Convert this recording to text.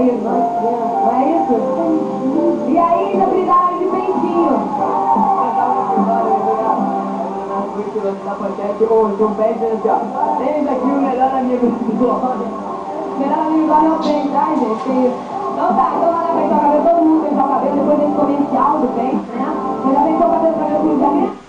amigo. Não é isso? E aí ainda brindaram de peitinho. Da pochete, ou de um pé dizendo assim, ó, eis aqui o melhor amigo do Glória. Melhor amigo do Glória é o pente, ai gente. Então tá, então lá na frente do cabelo, todo mundo pentear o cabelo, depois desse comercial do pente, né? Mas já pensou o cabelo pra ver o cruzamento?